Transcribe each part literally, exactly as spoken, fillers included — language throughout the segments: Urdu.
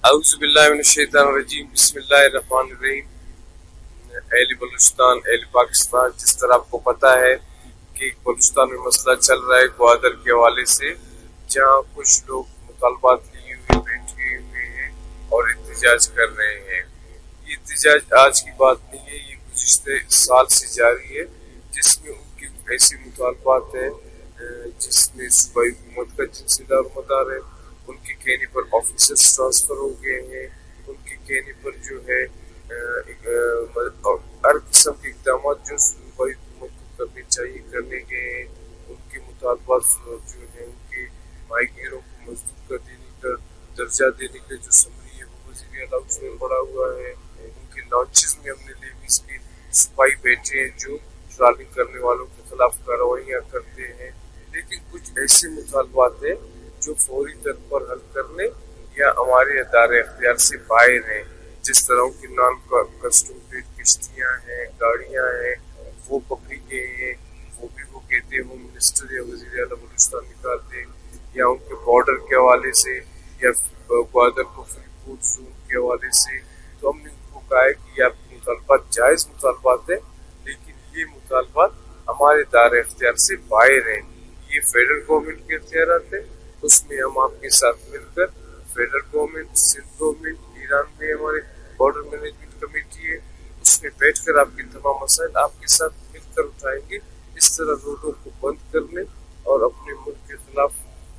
اعوذ باللہ من الشیطان الرجیم، بسم اللہ الرحمن الرحیم۔ اہل بلوچستان، اہل پاکستان، جس طرح آپ کو پتا ہے کہ بلوچستان میں مسئلہ چل رہا ہے گوادر کے حوالے سے، جہاں کچھ لوگ مطالبات لیے ہوئے بیٹھے ہوئے ہیں اور احتجاج کر رہے ہیں۔ یہ احتجاج آج کی بات نہیں ہے، یہ گزشتہ سال سے جاری ہے، جس میں ان کے ایسے مطالبات ہیں جس میں صوبائی حکومت کا جنسی دار مدار ہے، ان کے کہنے پر آفیسرز ٹرانسفر ہو گئے ہیں، ان کے کہنے پر جو ہے ہر قسم کے اقدامات جو صوبائی حکومت کو کرنے چاہیے کرنے گئے ہیں۔ ان کے مطالبات جو ہے ان کے ماہی گیروں کو مزدور کا دینے کا درجہ دینے کا جو سمری ہے وہ وزیر اعلیٰ اس میں پڑا ہوا ہے۔ ان کے لانچز میں ہم نے لیویز کے سپاہی بیٹھے ہیں جو ٹرالنگ کرنے والوں کے خلاف کارروائیاں کرتے ہیں، لیکن کچھ ایسے مطالبات ہیں جو فوری طور پر حل کرنے یا ہمارے ادارے اختیار سے باہر ہیں، جس طرح کی نان کسٹم پلیٹ کشتیاں ہیں، گاڑیاں ہیں، وہ پکڑی گئے ہیں، وہ بھی وہ کہتے ہیں ہوم منسٹر یا وزیر اعلیٰ بلوچستان نکال دیں، یا ان کے بارڈر کے حوالے سے یا گوادر کو فری فوڈ زون کے حوالے سے۔ تو ہم نے ان کو کہا ہے کہ یہ آپ کے مطالبات جائز مطالبات ہیں، لیکن یہ مطالبات ہمارے دائرۂ اختیار سے باہر ہیں، یہ فیڈرل گورنمنٹ کے اختیارات ہیں۔ اس میں ہم آپ کے ساتھ مل کر federal government, Sindh government, Iran میں ہمارے بارڈر مینجمنٹ کمیٹی ہے، اس میں بیٹھ کر آپ کے تمام مسائل آپ کے ساتھ مل کر اٹھائیں گے۔ اس طرح روڈوں کو بند کرنے اور اپنے ملک کے خلاف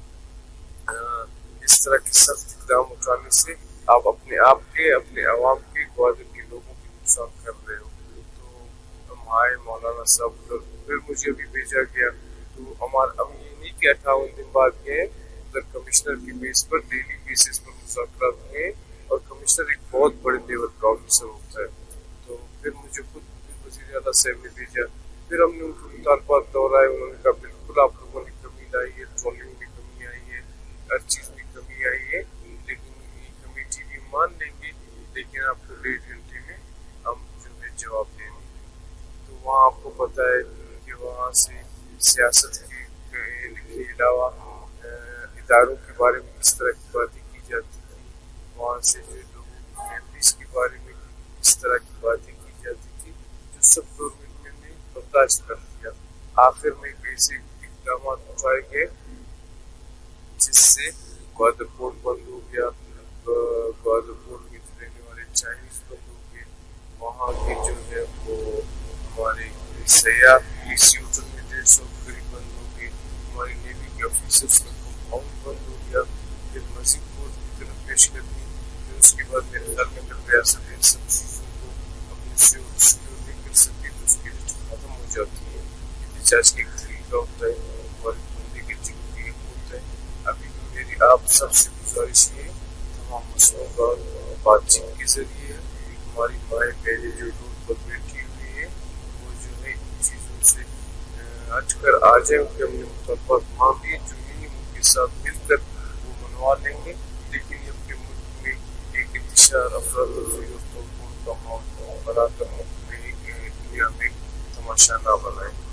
اس طرح کے سخت اقدام اٹھانے سے آپ اپنے آپ کے، اپنے عوام کے، گوادر کے لوگوں کے نقصان کر رہے ہو۔ تو ہم آئے مولانا صاحب، پھر مجھے بھی بھیجا گیا، تو ہمارا ہم یہ نہیں کہ اٹھاون دن بعد گئے، ادھر کمشنر کی بیس پر ڈیلی بیسس پر مذاکرات ہوئے، اور کمشنر ایک بہت بڑے لیول کا آفیسر ہوتا ہے۔ تو پھر مجھے خود وزیر اعلیٰ صاحب نے بھیجا، پھر ہم نے ان کو مطالبات دہرائے، انہوں نے کہا بالکل آپ لوگوں نے کمی لائی ہے، ٹرولنگ میں کمی آئی ہے، ہر چیز میں کمی آئی ہے، لیکن یہ کمیٹی بھی مان لیں گے، لیکن آپ کو ڈیڑھ گھنٹے میں ہم جو ہے جواب دیں گے۔ تو وہاں آپ کو پتہ ہے کہ وہاں سے سیاست کے کے علاوہ اداروں کے بارے میں کس طرح کی باتیں کی جاتی تھی، وہاں سے جو لوگوں کی فیملیز کے بارے میں کس طرح کی باتیں کی جاتی تھی، جو سب گورنمنٹ نے برداشت کر دیا۔ آخر میں ایسے اقدامات اٹھائے گئے جس سے گوادر پورٹ بند ہو گیا، گوادر پورٹ میں جو رہنے والے چائنیز بند ہو گئے، وہاں کے جو ہے وہ ہمارے سیاح اسی ہوٹل میں ڈیڑھ سو قریب بند ہو گئے، ہماری نیوی کے آفیسرس کا کمپاؤنڈ بند ہو گیا، پھر مزید کورٹ کی طرف پیش کر دی، پھر اس کے بعد میرے خیال میں اگر ریاست ان سب چیزوں کو اپنے سے سیکیور نہیں کر سکتی تو اس کی لسٹ ختم ہو جاتی ہے۔ احتجاج کا ایک طریقہ ہوتا ہے، ہمارے بندے کے طریقے ایک ہوتا ہے۔ ابھی بھی میری آپ سب سے گزارش یہ ہے تمام مسئلوں کا بات چیت کے ذریعے ہماری مائیں بہنیں جو روڈ پر بیٹھی ہوئی ہیں وہ جو ہے ان چیزوں سے ہٹ کر آ جائیں، کہ ہم نے مطالبات مان لیے جو نہیں ان کے ساتھ مل کر وہ منوا لیں گے، لیکن یہ اپنے ملک میں ایک انتشار افراتفری اور توڑ پھوڑ کا ماحول بنا کر ملک میں ایک دنیا میں تماشا نہ بنائیں۔